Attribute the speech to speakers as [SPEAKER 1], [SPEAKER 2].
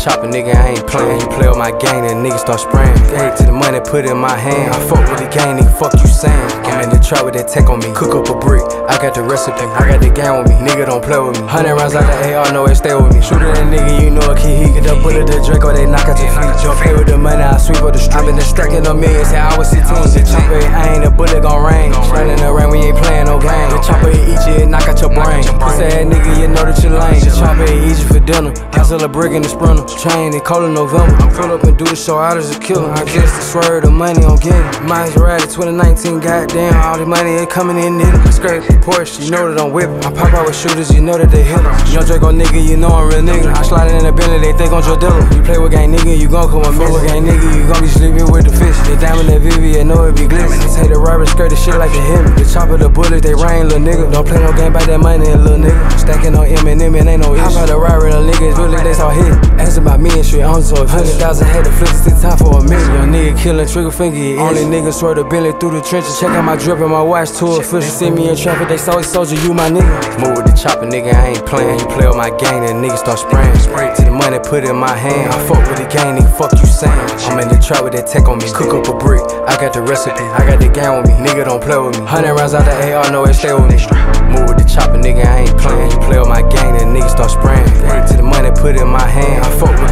[SPEAKER 1] chopper, nigga, I ain't playing. You play with my gang, and niggas start spraying. Gave to the money, put it in my hand. I fuck with the gang, nigga, fuck you saying. I'm in the trap with that tech on me. Cook up a brick, I got the recipe. I got the gang with me, nigga, don't play with me. 100 rounds like the AR, know it stay with me. Shoot at that nigga, you know a key. He get the bullet, the Draco, they knock out your feet. Don't play with the money, I sweep up the street. I been stacking on millions, say I was 16. The chopper, I ain't a bullet gon' rain. Right in the rain, we ain't playing no game. The chopper, eat you, knock out your brain. Pussy ass nigga, you know that you lame. The chopper, eat you for dinner. I sell a brick in the sprinter. Train, they call it November. Pull up and do the show out as a killer. I guess the swerve, the money on get it. Maserati 2019, goddamn, all the money ain't coming in it. I scrape the Porsche, you know that I'm whipping. I pop out with shooters, you know that they hit em. Young Draco nigga, you know I'm real nigga. I slide in the Bentley, they think I'm Joe Dilla. You play with gang nigga, you gon' come with me. With gang nigga, you gon' be sleeping with the fish. They diamond that VV, you know it be glitz. Say the robber skirt the shit like they hit me. The chopper, the bullets, they rain, little nigga. Don't play no game by that money, little nigga. Stacking on M&M, and ain't no issue. I the robber, the niggas really, they saw hit. Ask about me and shit, I'm so 100,000 had to flip it 6 times for a million. Young nigga killing, trigger finger, only nigga swear to Bentley through the trenches. Check out my drip and my watch too official. See me in traffic, they saw soldier, you my nigga. Move with the chopper, nigga, I ain't playing. You play with my gang, and niggas start spraying. Spray to the money, put it in my hand. I fuck with the gang, nigga, fuck you saying. I'm in the trap with that tech on me. Cook up a brick, I got the recipe. I got the gang with me, nigga, don't play with me. 100 rounds out the AR, know it stay with me. Move with the chopper, nigga, I ain't playing. You play with my gang, and niggas start spraying. Spray to the money, put it in my hand. I fuck with